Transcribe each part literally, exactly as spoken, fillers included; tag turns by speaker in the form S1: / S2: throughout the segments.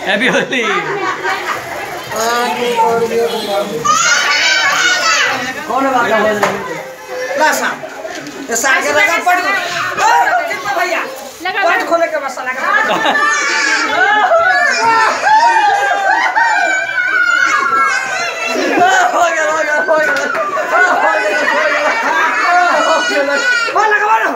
S1: Happy Holi.
S2: कौन बात का बोल रहे ला साहब ये सागे लगा पड़ भैया पट खोले के मसाला का हो गया हो गया हो गया हो गया कौन लगा रहा हो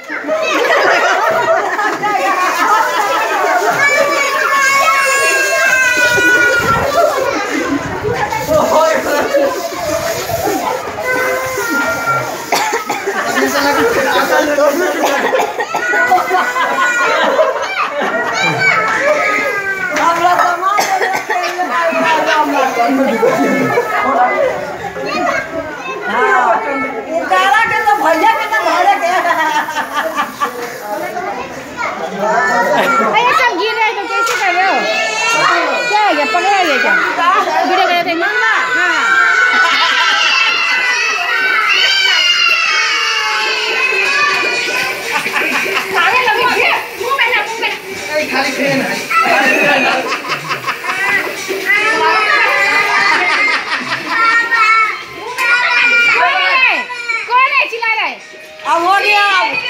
S3: वीडियो कर रहे थे हाँ
S2: खाली ट्रेन है
S3: कौन है चिल्ला रहा है?
S2: अब हो गया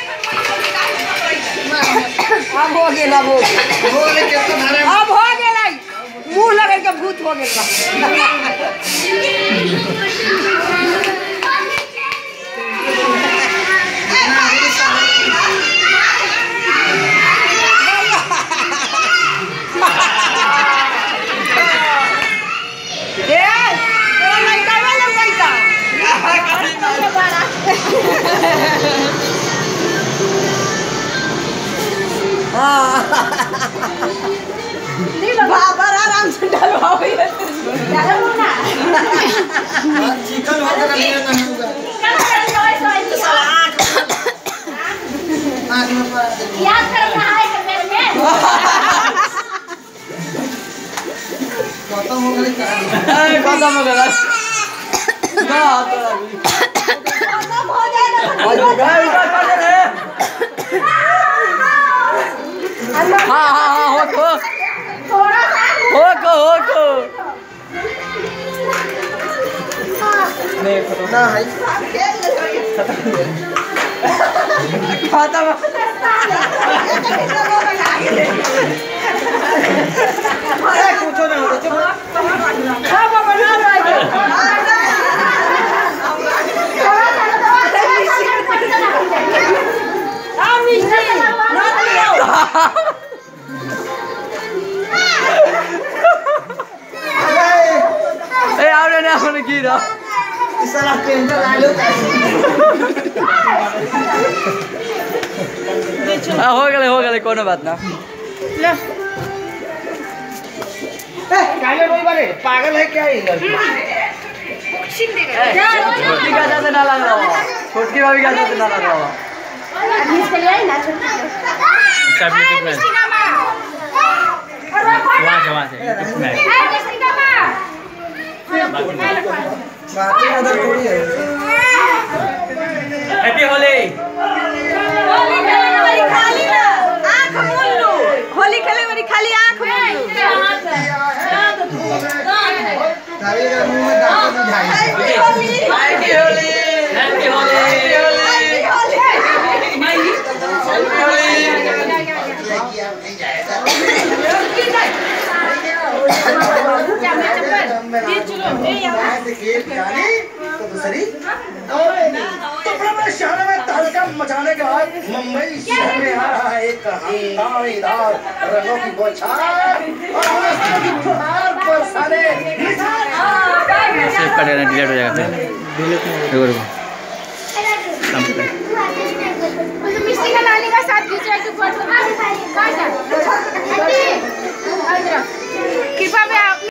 S2: अब हो गया वो अब हो गया मुंह लगे के भूत हो गया बाबर आराम से डलवाओ ये डालो ना चिकन हो गया मेरा नहीं होगा आग में पड़ा याद करना है मेरे में खत्म हो गई खत्म हो गया ना खत्म हो जाएगा हाँ हाँ हाँ हो को हो को हो को नहीं खत्म ना है खत्म अरे कुछ ना हो चुप हाँ बाबा ना रहा ए आवरे ना होने की रहा साला टेंशन आ लो हां हो गए हो गए कोनो बात ना ले ए काले कोई बारे पागल है क्या ये बॉक्सिंग देगा क्या छोटी का ज्यादा ना लग रहा हो छोटी भाभी का ज्यादा ना लग रहा हो इसके लिए ना छोटी
S1: सब यूट्यूब में वहां से वहां से यूट्यूब में
S2: बातें अदर थोड़ी है
S1: हैप्पी होली
S3: होली खेले वाली खाली ना आंख मूंद लो होली खेले वाली खाली आंख मूंद लो
S2: सारे का मुंह में दांत बुझाई happy Holi happy Holi
S1: happy Holi
S2: मचाने के बाद मुंबई शहर में आ रहा है एक हंगामेदार रंगों की बौछार और की फुहार बरसाने
S1: सेव कर देना डिलीट हो जाएगा फिर डिलीट रुको रुको
S3: मिस्टी का नानी का साथ खींच रहा है तो फोटो कहां जा कृपा में